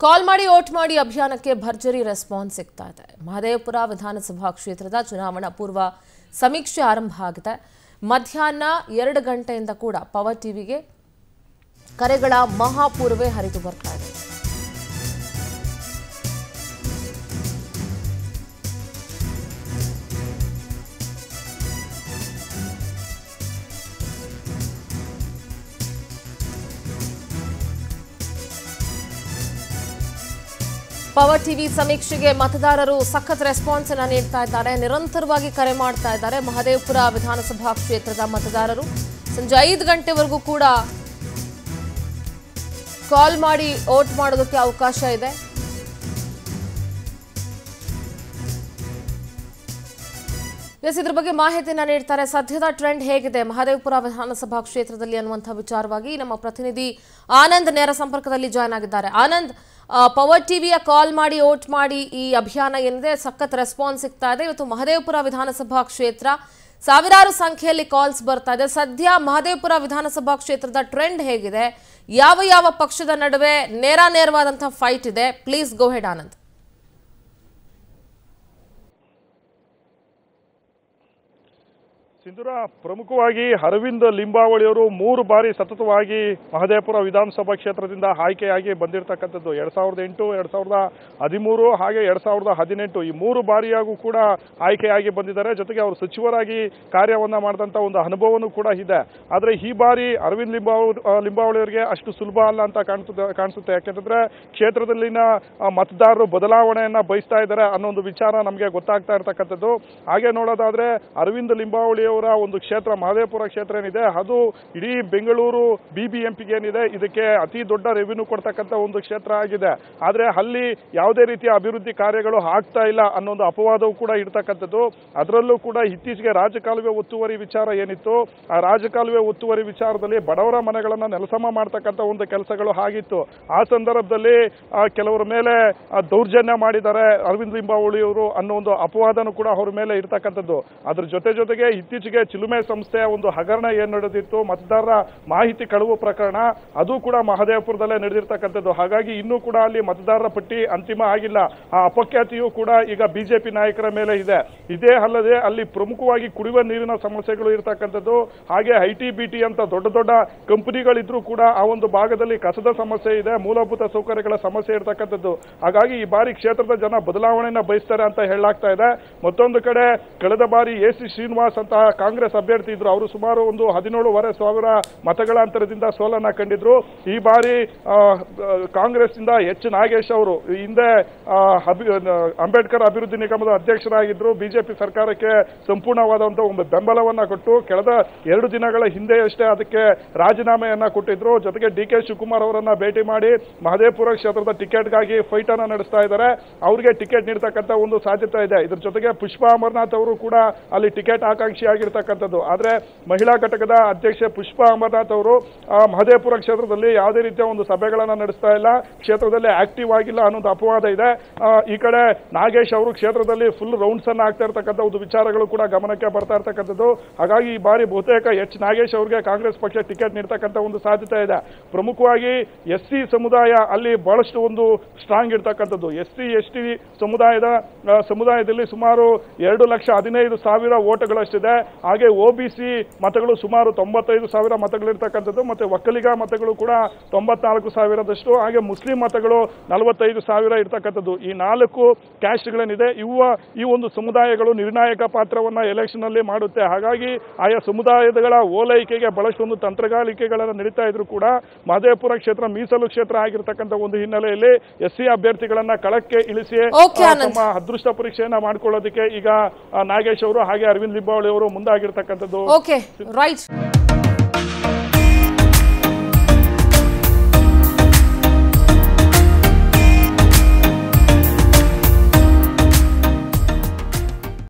ಕಾಲ್ ಮಾಡಿ ವೋಟ್ ಮಾಡಿ ಅಭಿಯಾನಕ್ಕೆ ಭರ್ಜರಿ ರೆಸ್ಪಾನ್ಸ್ ಸಿಗ್ತಾ ಇದೆ. ಮಹದೇವಪುರ ವಿಧಾನಸಭಾ ಕ್ಷೇತ್ರದ ಚುನಾವಣಾ ಪೂರ್ವ ಸಮೀಕ್ಷೆ ಆರಂಭ ಆಗಿದೆ. ಮಧ್ಯಾಹ್ನ 2 ಗಂಟೆಯಿಂದ ಕೂಡ ಪವರ್ ಟಿವಿಗೆ ಕರೆಗಳ ಮಹಾಪೂರ್ವೇ ಹರಿದು ಬರ್ತಾ ಇದೆ. ಪವರ್ ಟಿವಿ ಸಮೀಕ್ಷೆಗೆ ಮತದಾರರು ಸಖತ್ ರೆಸ್ಪಾನ್ಸ್ ಅನ್ನು ನೀಡ್ತಾ ಇದ್ದಾರೆ. ನಿರಂತರವಾಗಿ ಕರೆ ಮಾಡ್ತಾ ಇದ್ದಾರೆ. ಮಹದೇವಪುರ ವಿಧಾನಸಭಾ ಕ್ಷೇತ್ರದ ಮತದಾರರು ಸಂಜೆ 5 ಗಂಟೆವರೆಗೂ ಕೂಡ ಕಾಲ್ ಮಾಡಿ ವೋಟ್ ಮಾಡೋದಕ್ಕೆ ಅವಕಾಶ ಇದೆ. ಇದ್ರ ಬಗ್ಗೆ ಮಾಹಿತಿಯನ್ನ ನೀಡ್ತಾರೆ. ಸದ್ಯದ ಟ್ರೆಂಡ್ ಹೇಗಿದೆ ಮಹದೇವಪುರ ವಿಧಾನಸಭಾ ಕ್ಷೇತ್ರದಲ್ಲಿ ಅನ್ನುವಂಥ ವಿಚಾರವಾಗಿ ನಮ್ಮ ಪ್ರತಿನಿಧಿ ಆನಂದ್ ನೇರ ಸಂಪರ್ಕದಲ್ಲಿ ಜಾಯ್ನ್ ಆಗಿದ್ದಾರೆ. ಆನಂದ್, ಪವರ್ ಟಿವಿಯ ಕಾಲ್ ಮಾಡಿ ವೋಟ್ ಮಾಡಿ ಈ ಅಭಿಯಾನ ಏನಿದೆ ಸಖತ್ ರೆಸ್ಪಾನ್ಸ್ ಸಿಗ್ತಾ ಇದೆ. ಇವತ್ತು ಮಹದೇವಪುರ ವಿಧಾನಸಭಾ ಕ್ಷೇತ್ರ ಸಾವಿರಾರು ಸಂಖ್ಯೆಯಲ್ಲಿ ಕಾಲ್ಸ್ ಬರ್ತಾ ಇದೆ. ಸದ್ಯ ಮಹದೇವಪುರ ವಿಧಾನಸಭಾ ಕ್ಷೇತ್ರದ ಟ್ರೆಂಡ್ ಹೇಗಿದೆ? ಯಾವ ಯಾವ ಪಕ್ಷದ ನಡುವೆ ನೇರವಾದಂತಹ ಫೈಟ್ ಇದೆ? Please go ahead Anand. Sindhura, ಪ್ರಮುಖವಾಗಿ ಅರವಿಂದ್ ಲಿಂಬಾವಳಿಯವರು 3 ಬಾರಿ ಸತತವಾಗಿ ಮಹದೇವಪುರ ವಿಧಾನಸಭಾ ಕ್ಷೇತ್ರದಿಂದ ಆಯ್ಕೆಯಾಗಿ ಬಂದಿರತಕ್ಕಂಥದ್ದು. 2008, 2013 ಹಾಗೆ 2018 ಈ 3 ಬಾರಿಯಾಗೂ ಕೂಡ ಆಯ್ಕೆಯಾಗಿ ಬಂದಿದ್ದಾರೆ. ಜೊತೆಗೆ ಅವರು ಸಚಿವರಾಗಿ ಕಾರ್ಯವನ್ನ ಮಾಡಿದಂಥ ಒಂದು ಅನುಭವನೂ ಕೂಡ ಇದೆ. ಆದರೆ ಈ ಬಾರಿ ಅರವಿಂದ್ ಲಿಂಬಾವಳಿಯವರಿಗೆ ಅಷ್ಟು ಸುಲಭ ಅಲ್ಲ ಅಂತ ಕಾಣಿಸುತ್ತೆ. ಯಾಕೆಂತಂದ್ರೆ ಕ್ಷೇತ್ರದಲ್ಲಿನ ಮತದಾರರು ಬದಲಾವಣೆಯನ್ನ ಬಯಸ್ತಾ ಇದ್ದಾರೆ ಅನ್ನೋ ಒಂದು ವಿಚಾರ ನಮಗೆ ಗೊತ್ತಾಗ್ತಾ ಇರತಕ್ಕಂಥದ್ದು. ಹಾಗೆ ನೋಡೋದಾದ್ರೆ ಅರವಿಂದ್ ಲಿಂಬಾವಳಿ ಒಂದು ಕ್ಷೇತ್ರ ಮಹದೇವಪುರ ಕ್ಷೇತ್ರ ಏನಿದೆ ಅದು ಇಡೀ ಬೆಂಗಳೂರು BBMP ಏನಿದೆ ಇದಕ್ಕೆ ಅತಿ ದೊಡ್ಡ ರೆವಿನ್ಯೂ ಕೊಡ್ತಕ್ಕಂಥ ಒಂದು ಕ್ಷೇತ್ರ ಆಗಿದೆ. ಆದ್ರೆ ಅಲ್ಲಿ ಯಾವುದೇ ರೀತಿಯ ಅಭಿವೃದ್ಧಿ ಕಾರ್ಯಗಳು ಆಗ್ತಾ ಇಲ್ಲ ಅನ್ನೋ ಒಂದು ಅಪವಾದವೂ ಕೂಡ ಇರ್ತಕ್ಕಂಥದ್ದು. ಅದರಲ್ಲೂ ಕೂಡ ಇತ್ತೀಚೆಗೆ ರಾಜಕಾಲುವೆ ಒತ್ತುವರಿ ವಿಚಾರ ಏನಿತ್ತು ಆ ರಾಜಕಾಲುವೆ ಒತ್ತುವರಿ ವಿಚಾರದಲ್ಲಿ ಬಡವರ ಮನೆಗಳನ್ನ ನೆಲಸಮ ಮಾಡ್ತಕ್ಕಂಥ ಒಂದು ಕೆಲಸಗಳು ಆಗಿತ್ತು. ಆ ಸಂದರ್ಭದಲ್ಲಿ ಕೆಲವರ ಮೇಲೆ ದೌರ್ಜನ್ಯ ಮಾಡಿದ್ದಾರೆ ಅರವಿಂದ್ ಲಿಂಬಾವಳಿಯವರು ಅನ್ನೋ ಒಂದು ಅಪವಾದನೂ ಕೂಡ ಅವರ ಮೇಲೆ ಇರ್ತಕ್ಕಂಥದ್ದು. ಅದ್ರ ಜೊತೆಗೆ ಇತ್ತೀಚೆಗೆ ಚಿಲುಮೆ ಸಂಸ್ಥೆಯ ಒಂದು ಹಗರಣ ಏನ್ ನಡೆದಿತ್ತು, ಮತದಾರರ ಮಾಹಿತಿ ಕಳುವು ಪ್ರಕರಣ, ಅದು ಕೂಡ ಮಹದೇವಪುರದಲ್ಲೇ ನಡೆದಿರ್ತಕ್ಕಂಥದ್ದು. ಹಾಗಾಗಿ ಇನ್ನೂ ಕೂಡ ಅಲ್ಲಿ ಮತದಾರರ ಪಟ್ಟಿ ಅಂತಿಮ ಆಗಿಲ್ಲ. ಆ ಅಪಖ್ಯಾತಿಯೂ ಕೂಡ ಈಗ ಬಿಜೆಪಿ ನಾಯಕರ ಮೇಲೆ ಇದೆ. ಇದೇ ಅಲ್ಲದೆ ಅಲ್ಲಿ ಪ್ರಮುಖವಾಗಿ ಕುಡಿಯುವ ನೀರಿನ ಸಮಸ್ಯೆಗಳು ಇರತಕ್ಕಂಥದ್ದು. ಹಾಗೆ IT-BT ಅಂತ ದೊಡ್ಡ ಕಂಪನಿಗಳಿದ್ರೂ ಕೂಡ ಆ ಒಂದು ಭಾಗದಲ್ಲಿ ಕಸದ ಸಮಸ್ಯೆ ಇದೆ, ಮೂಲಭೂತ ಸೌಕರ್ಯಗಳ ಸಮಸ್ಯೆ ಇರತಕ್ಕಂಥದ್ದು. ಹಾಗಾಗಿ ಈ ಬಾರಿ ಕ್ಷೇತ್ರದ ಜನ ಬದಲಾವಣೆಯನ್ನ ಬಯಸ್ತಾರೆ ಅಂತ ಹೇಳಲಾಗ್ತಾ ಇದೆ. ಮತ್ತೊಂದು ಕಡೆ ಕಳೆದ ಬಾರಿ AC ಶ್ರೀನಿವಾಸ್ ಅಂತ ಕಾಂಗ್ರೆಸ್ ಅಭ್ಯರ್ಥಿ ಇದ್ರು. ಅವರು ಸುಮಾರು ಒಂದು 17,500 ಮತಗಳ ಅಂತರದಿಂದ ಸೋಲನ್ನ ಕಂಡಿದ್ರು. ಈ ಬಾರಿ ಕಾಂಗ್ರೆಸ್ ಇಂದ H. ನಾಗೇಶ್ ಅವರು ಹಿಂದೆ ಅಂಬೇಡ್ಕರ್ ಅಭಿವೃದ್ಧಿ ನಿಗಮದ ಅಧ್ಯಕ್ಷರಾಗಿದ್ರು. ಬಿಜೆಪಿ ಸರ್ಕಾರಕ್ಕೆ ಸಂಪೂರ್ಣವಾದಂತಹ ಒಂದು ಬೆಂಬಲವನ್ನ ಕೊಟ್ಟು ಕಳೆದ 2 ದಿನಗಳ ಹಿಂದೆಯಷ್ಟೇ ಅದಕ್ಕೆ ರಾಜೀನಾಮೆಯನ್ನ ಕೊಟ್ಟಿದ್ರು. ಜೊತೆಗೆ DK ಶಿವಕುಮಾರ್ ಅವರನ್ನ ಭೇಟಿ ಮಾಡಿ ಮಹದೇವಪುರ ಕ್ಷೇತ್ರದ ಟಿಕೆಟ್ಗಾಗಿ ಫೈಟ್ ಅನ್ನ ನಡೆಸ್ತಾ ಇದ್ದಾರೆ. ಅವರಿಗೆ ಟಿಕೆಟ್ ನೀಡತಕ್ಕಂಥ ಒಂದು ಸಾಧ್ಯತೆ ಇದೆ. ಇದ್ರ ಜೊತೆಗೆ ಪುಷ್ಪಾ ಅಮರನಾಥ್ ಅವರು ಕೂಡ ಅಲ್ಲಿ ಟಿಕೆಟ್ ಆಕಾಂಕ್ಷಿ ಆಗಿರ್ತಕ್ಕಂಥದ್ದು. ಆದ್ರೆ ಮಹಿಳಾ ಘಟಕದ ಅಧ್ಯಕ್ಷೆ ಪುಷ್ಪಾ ಅಮರನಾಥ್ ಅವರು ಮಹದೇವಪುರ ಕ್ಷೇತ್ರದಲ್ಲಿ ಯಾವುದೇ ರೀತಿಯ ಒಂದು ಸಭೆಗಳನ್ನ ನಡೆಸ್ತಾ ಇಲ್ಲ, ಕ್ಷೇತ್ರದಲ್ಲಿ ಆಕ್ಟಿವ್ ಆಗಿಲ್ಲ ಅನ್ನೋದು ಅಪವಾದ ಇದೆ. ಈ ಕಡೆ ನಾಗೇಶ್ ಅವರು ಕ್ಷೇತ್ರದಲ್ಲಿ ಫುಲ್ ರೌಂಡ್ಸ್ ಅನ್ನ ಆಗ್ತಾ ಇರ್ತಕ್ಕಂಥ ಒಂದು ವಿಚಾರಗಳು ಕೂಡ ಗಮನಕ್ಕೆ ಬರ್ತಾ ಇರ್ತಕ್ಕಂಥದ್ದು. ಹಾಗಾಗಿ ಈ ಬಾರಿ ಬಹುತೇಕ H. ನಾಗೇಶ್ ಅವರಿಗೆ ಕಾಂಗ್ರೆಸ್ ಪಕ್ಷ ಟಿಕೆಟ್ ನೀಡತಕ್ಕಂಥ ಒಂದು ಸಾಧ್ಯತೆ ಇದೆ. ಪ್ರಮುಖವಾಗಿ SC ಸಮುದಾಯ ಅಲ್ಲಿ ಬಹಳಷ್ಟು ಒಂದು ಸ್ಟ್ರಾಂಗ್ ಇರ್ತಕ್ಕಂಥದ್ದು. SC/ST ಸಮುದಾಯದಲ್ಲಿ ಸುಮಾರು 2,15,000 ಓಟುಗಳಷ್ಟಿದೆ. ಹಾಗೆ OBC ಮತಗಳು ಸುಮಾರು 95,000 ಮತಗಳಿರ್ತಕ್ಕಂಥದ್ದು. ಮತ್ತೆ ಒಕ್ಕಲಿಗ ಮತಗಳು ಕೂಡ 94,000ದಷ್ಟು. ಹಾಗೆ ಮುಸ್ಲಿಂ ಮತಗಳು 45,000 ಇರ್ತಕ್ಕಂಥದ್ದು. ಈ 4 ಕ್ಯಾಸ್ಟ್ಗಳೇನಿದೆ ಈ ಒಂದು ಸಮುದಾಯಗಳು ನಿರ್ಣಾಯಕ ಪಾತ್ರವನ್ನ ಎಲೆಕ್ಷನ್ ಅಲ್ಲಿ ಮಾಡುತ್ತೆ. ಹಾಗಾಗಿ ಆಯಾ ಸಮುದಾಯಗಳ ಓಲೈಕೆಗೆ ಬಹಳಷ್ಟು ಒಂದು ತಂತ್ರಗಾರಿಕೆಗಳನ್ನು ನಡೀತಾ ಇದ್ರು ಕೂಡ ಮಹದೇವಪುರ ಕ್ಷೇತ್ರ ಮೀಸಲು ಕ್ಷೇತ್ರ ಆಗಿರ್ತಕ್ಕಂಥ ಒಂದು ಹಿನ್ನೆಲೆಯಲ್ಲಿ SC ಅಭ್ಯರ್ಥಿಗಳನ್ನ ಕಳಕ್ಕೆ ಇಳಿಸಿ ತಮ್ಮ ಅದೃಷ್ಟ ಪರೀಕ್ಷೆಯನ್ನ ಮಾಡ್ಕೊಳ್ಳೋದಕ್ಕೆ ಈಗ ನಾಗೇಶ್ ಅವರು ಹಾಗೆ ಅರವಿಂದ್ ಲಿಂಬಾವಳಿ ಅವರು ಮುಂದಾಗಿರ್ತಕ್ಕಂಥದ್ದು. Okay, right.